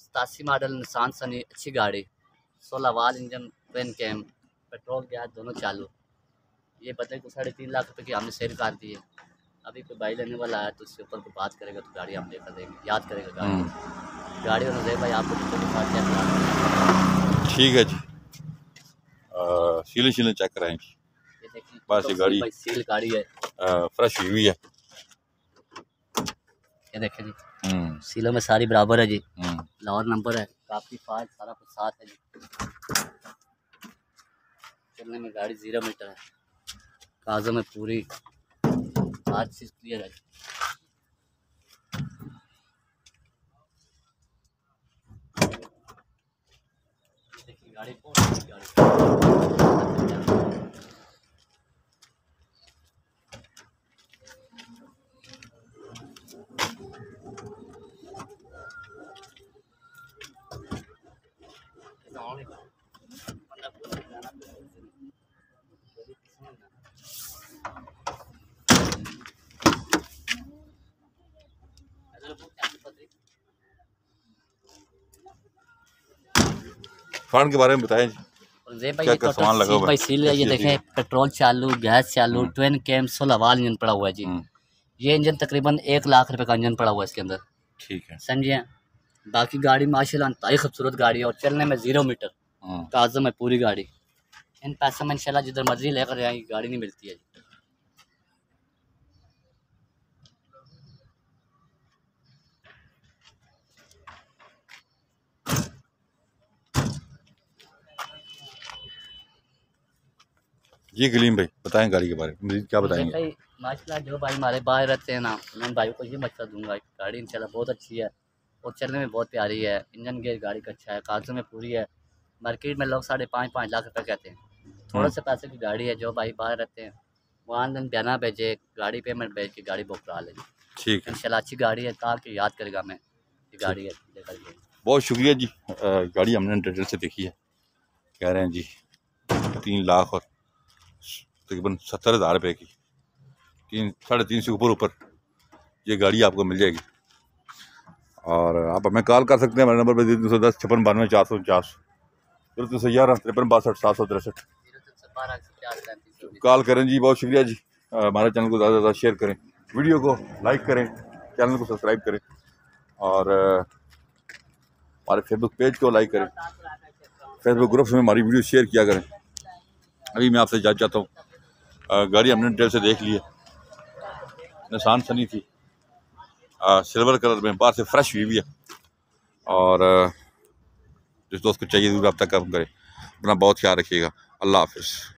87 model Nissan Sunny, अच्छी गाड़ी, 16 valve engine, twin cam, petrol gas दोनों चालू। ये बंदे को 3.5 लाख रुपए की हमने सेल कर दी है। अभी कोई भाई लेने वाला है तो उसके ऊपर कोई बात करेगा तो गाड़ी हम लेकर देंगे, याद करेगा गाड़ी होने भाई आपको ठीक है जी। सीलें शीलें चेक कराएंगे। ये देखिए बस ये गाड़ी सील गाड़ी है, फ्रेश हुई है। ये देखें जी, सीलों में सारी बराबर है जी, लाहौर नंबर है, काफी फाइल सारा कुछ साथ है जी। चलने में गाड़ी 0 मीटर है, कागजों में पूरी हर चीज क्लियर है। देखिए गाड़ी फंड के बारे में बताएं जी। क्या क्या सामान लगा हुआ है? सील है, ये देखें पेट्रोल चालू, गैस चालू, ट्विन कैम, 16 वाल इंजन पड़ा हुआ है जी। ये इंजन तकरीबन 1 लाख रुपए का इंजन पड़ा हुआ है इसके अंदर। ठीक है, समझिए। बाकी गाड़ी माशाल्लाह इंतहाई खूबसूरत गाड़ी है और चलने में 0 मीटर, कागजों में पूरी गाड़ी। इन पैसों में इंशाल्लाह जिधर मर्जी लेकर जाएंगे गाड़ी नहीं मिलती है। जी कलीम भाई बताएं गाड़ी के बारे में, क्या बताएंगे? भाई माशाल्लाह जो भाई हमारे बाहर रहते हैं ना, मैं भाई को ये मशवरा दूंगा, गाड़ी इंशाल्लाह बहुत अच्छी है और चलने में बहुत प्यारी है, इंजन गेयर गाड़ी का अच्छा है, कागजों में पूरी है। मार्केट में लोग 5.5 लाख रुपए कहते हैं, थोड़े से पैसे की गाड़ी है। जो भाई बाहर रहते हैं वो ऑनलाइन बयाना भेजे, गाड़ी पेमेंट भेज के गाड़ी बुक करा ले। ठीक है, इंशाल्लाह अच्छी गाड़ी है, कहा कि याद करेगा मैं ये गाड़ी है लेकर के। बहुत शुक्रिया जी। गाड़ी हमने डिटेल से देखी है, कह रहे हैं जी 3 लाख और तकरीबन 70,000 रुपये की, 3.5 से ऊपर ये गाड़ी आपको मिल जाएगी। और आप हमें कॉल कर सकते हैं, हमारे नंबर पर 210 56 92 449, 11 53 62 763। कॉल करें जी। बहुत शुक्रिया जी। हमारे चैनल को ज़्यादा से ज़्यादा शेयर करें, वीडियो को लाइक करें, चैनल को सब्सक्राइब करें और हमारे फेसबुक पेज को लाइक करें, फेसबुक ग्रुप्स में हमारी वीडियो शेयर किया करें। अभी मैं आपसे इजाज़त चाहता हूँ। गाड़ी हमने डिटेल से देख ली है, निसान सनी थी, सिल्वर कलर में, बाहर से फ्रेश हुई भी है। और जिस दोस्त को चाहिए ज़रूर आप तक कम करें। अपना बहुत ख्याल रखिएगा। अल्लाह हाफिज़।